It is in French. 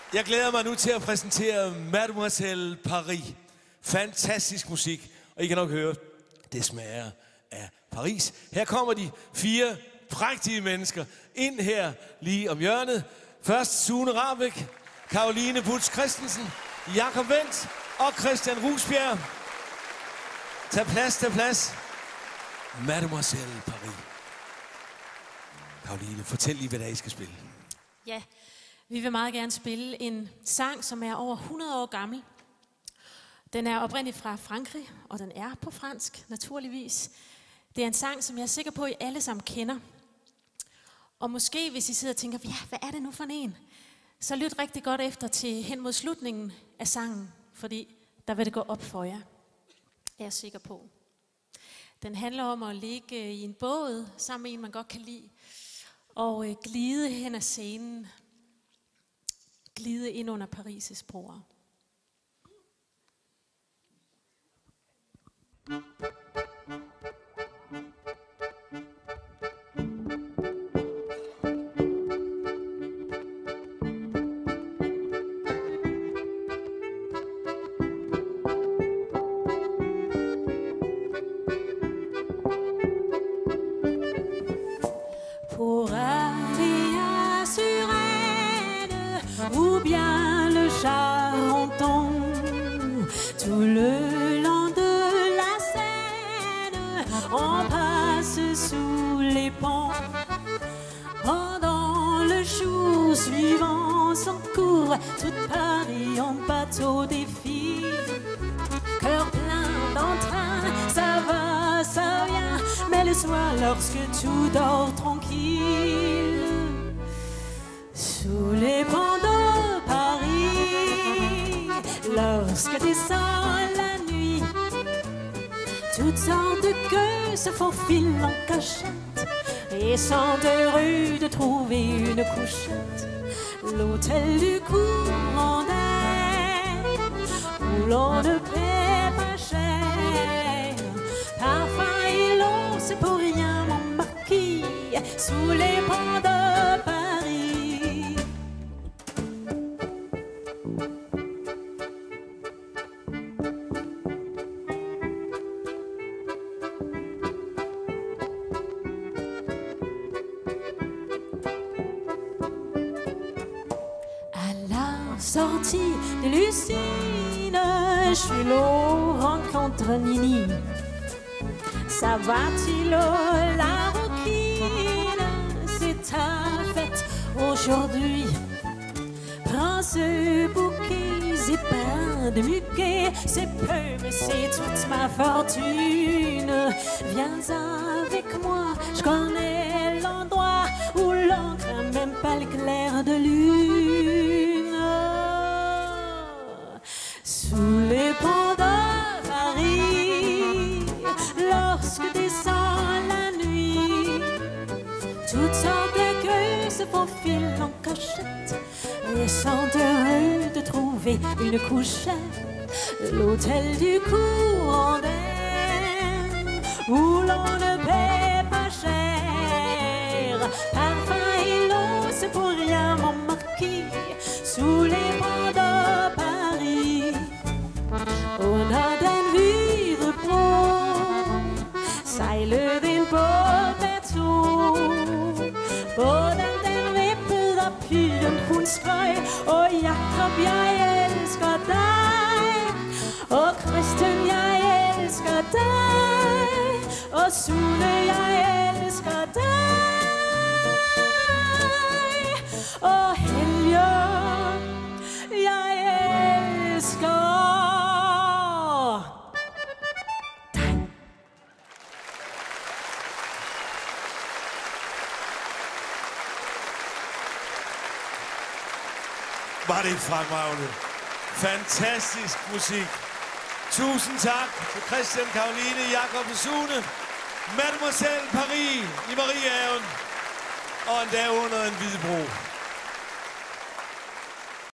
Jeg glæder mig nu til at præsentere Mademoiselle Paris. Fantastisk musik, og I kan nok høre, det smager af Paris. Her kommer de 4 prægtige mennesker ind her lige om hjørnet. Først Sune Rahbek, Caroline Butz Christensen, Jakob Wendt og Christian Rusbjerg. Tag plads, tag plads. Mademoiselle Paris. Caroline, fortæl lige, hvad det er, I skal spille. Ja, vi vil meget gerne spille en sang, som er over 100 år gammel. Den er oprindeligt fra Frankrig, og den er på fransk, naturligvis. Det er en sang, som jeg er sikker på, at I alle sammen kender. Og måske, hvis I sidder og tænker, ja, hvad er det nu for en? Så lyt rigtig godt efter til hen mod slutningen af sangen, fordi der vil det gå op for jer. Jeg er sikker på. Den handler om at ligge i en båd sammen med en, man godt kan lide, og glide hen ad scenen. Glide ind under Paris' broer. Pour aller à Suresnes ou bien le Charenton, tout le long de la Seine, on passe sous les ponts. Pendant le jour suivant son cours, tout Paris en bateau défile. Cœur plein d'entrain, ça va, ça vient, mais le soir lorsque tout dort tranquille, sous les ponts de Paris, lorsque descend la nuit, toutes sortes de queues se faufilent en cachette et sont heureux de trouver une couchette. L'hôtel du courant d'air, où l'on ne paie pas cher. Parfum et l'eau, c'est pour rien, mon marquis, sous les ponts de Paris. À la sortie de l'usine, je suis l'eau rencontre Nini. Ça va-t-il, la rouquine? C'est ta fête aujourd'hui. Prends ce bouquet épais de muguet, c'est peu mais c'est toute ma fortune. Viens avec moi, je connais l'endroit où l'on craint même pas le clair de lune. Sous les ponts de Paris, lorsque descend la nuit, toutes sortes de queues se faufilent en cachette et sont heureux de trouver une couchette. L'hôtel du courant d'air, où l'on ne paie pas cher. Parfum et l'eau, c'est pour rien, mon marquis, sous les ponts de Paris. On a den Hvidebro, sejlede en bådbatog. Båden den vippede og pigen hun skreg, og Jakob, jeg elsker dig. Og Christian, jeg elsker dig. Og Sune, jeg elsker dig. Og Helge, jeg elsker dig. Var det fremragende. Fantastisk musik. Tusind tak til Christian, Caroline, Jakob og Sune. Mademoiselle Paris i Mariehaven. Og endda under en hvid bro.